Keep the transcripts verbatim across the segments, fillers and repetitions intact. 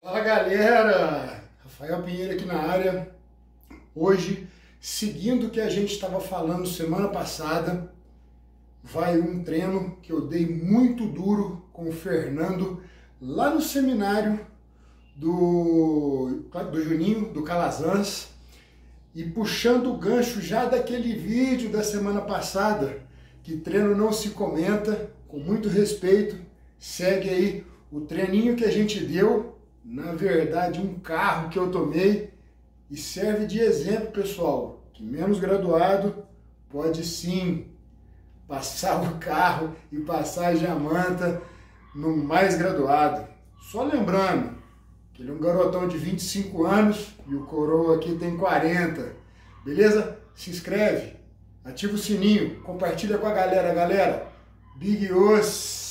Fala galera, Rafael Pinheiro aqui na área. Hoje, seguindo o que a gente estava falando semana passada, vai um treino que eu dei muito duro com o Fernando lá no seminário do, do Juninho, do Calazans, e puxando o gancho já daquele vídeo da semana passada, que treino não se comenta, com muito respeito, segue aí o treininho que a gente deu, na verdade um carro que eu tomei, e serve de exemplo, pessoal, que menos graduado pode sim passar o carro e passar a jamanta no mais graduado. Só lembrando que ele é um garotão de vinte e cinco anos e o coroa aqui tem quarenta, beleza? Se inscreve, ativa o sininho, compartilha com a galera, galera. Big Os!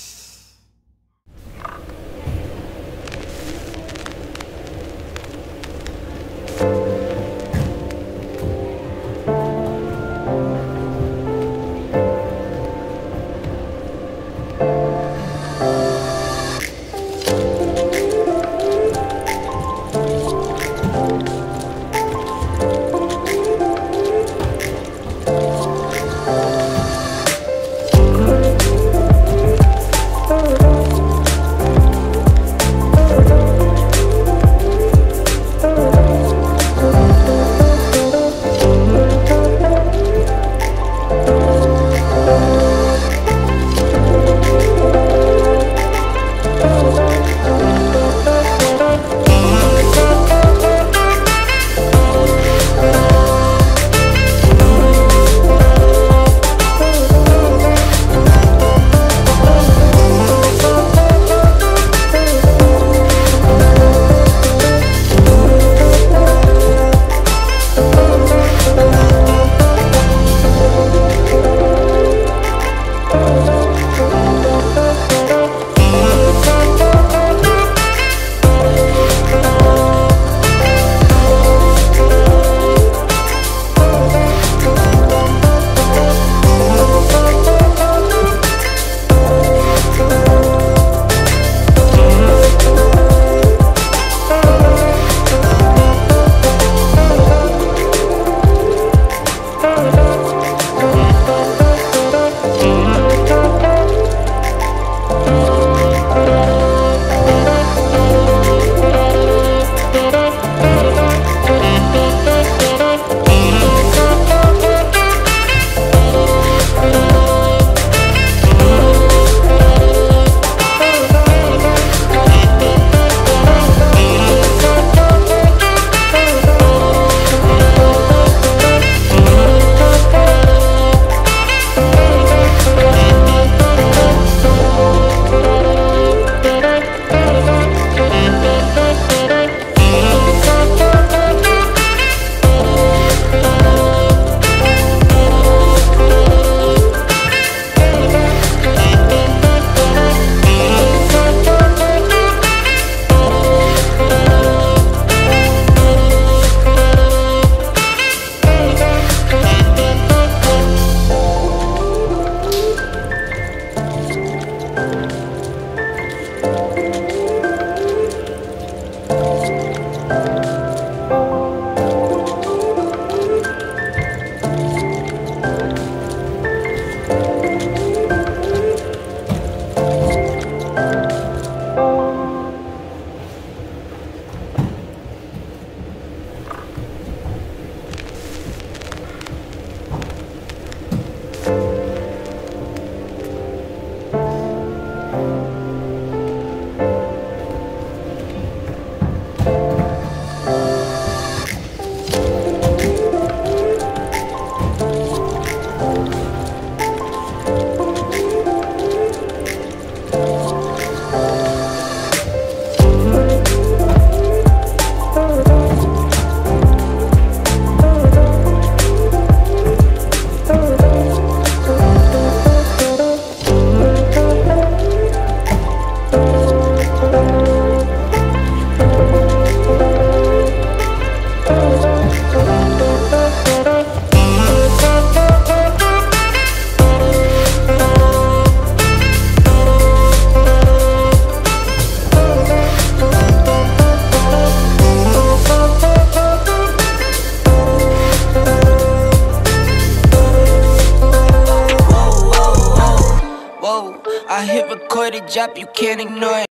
I hit record it, drop, you can't ignore it.